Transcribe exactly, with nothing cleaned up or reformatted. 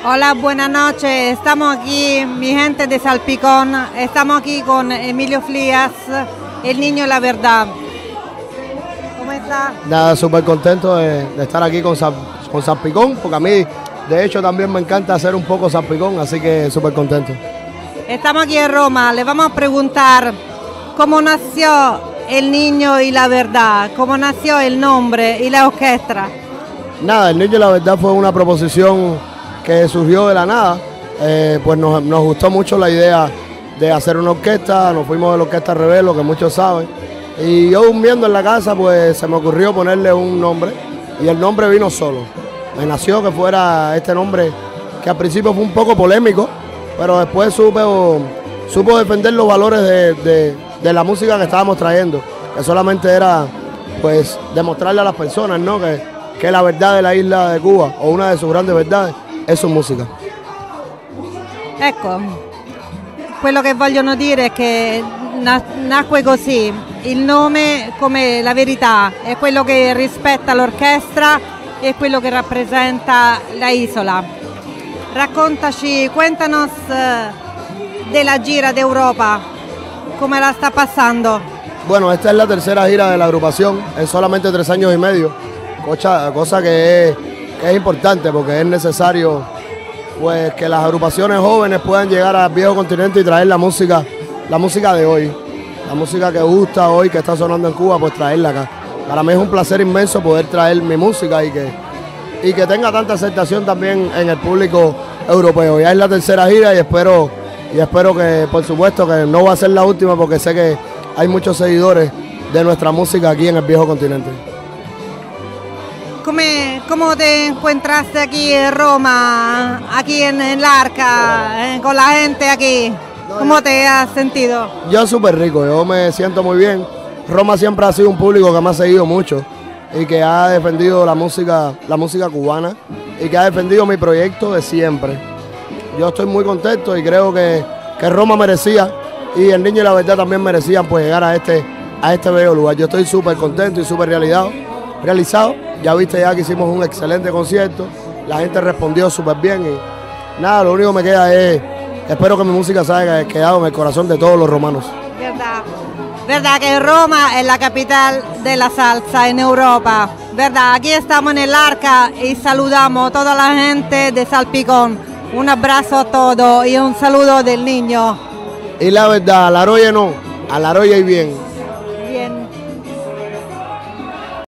Hola, buenas noches. Estamos aquí, mi gente de Salpicón. Estamos aquí con Emilio Frías, el niño La Verdad. ¿Cómo está? Nada, súper contento de, de estar aquí con, con Salpicón, porque a mí, de hecho, también me encanta hacer un poco Salpicón, así que súper contento. Estamos aquí en Roma. Le vamos a preguntar cómo nació el niño y La Verdad, cómo nació el nombre y la orquesta. Nada, el niño y La Verdad fue una proposición que surgió de la nada. Eh, pues nos, nos gustó mucho la idea de hacer una orquesta, nos fuimos de la Orquesta Rebelo, que muchos saben, y yo durmiendo en la casa pues se me ocurrió ponerle un nombre y el nombre vino solo. Me nació que fuera este nombre que al principio fue un poco polémico, pero después supo, supo defender los valores de, de, de la música que estábamos trayendo, que solamente era pues demostrarle a las personas, ¿no?, que, que la verdad de la isla de Cuba, o una de sus grandes verdades, è su musica. Ecco, quello che vogliono dire è che nacque così, il nome come la verità, è quello che rispetta l'orchestra e quello che rappresenta la isola. Raccontaci, cuéntanos della gira d'Europa, come la sta passando. Bueno, esta es la tercera gira de la agrupación en solamente tres años y medio, cosa, cosa que es que es importante porque es necesario pues que las agrupaciones jóvenes puedan llegar al viejo continente y traer la música, la música de hoy, la música que gusta hoy, que está sonando en Cuba, pues traerla acá. Para mí es un placer inmenso poder traer mi música y que, y que tenga tanta aceptación también en el público europeo. Ya es la tercera gira y espero, y espero que, por supuesto, que no va a ser la última porque sé que hay muchos seguidores de nuestra música aquí en el viejo continente. ¿Cómo, ¿Cómo te encontraste aquí en Roma, aquí en, en Larca, eh, con la gente aquí? ¿Cómo te has sentido? Yo súper rico, yo me siento muy bien. Roma siempre ha sido un público que me ha seguido mucho y que ha defendido la música, la música cubana y que ha defendido mi proyecto de siempre. Yo estoy muy contento y creo que, que Roma merecía y el niño y La Verdad también merecían pues llegar a este, a este bello lugar. Yo estoy súper contento y súper realizado. realizado. Ya viste ya que hicimos un excelente concierto, la gente respondió súper bien y nada, lo único que me queda es, espero que mi música se haya quedado en el corazón de todos los romanos. Verdad, verdad que Roma es la capital de la salsa en Europa, verdad, aquí estamos en el Arca y saludamos a toda la gente de Salpicón, un abrazo a todos y un saludo del niño. Y La Verdad, a la Roya no, a la Roya y bien.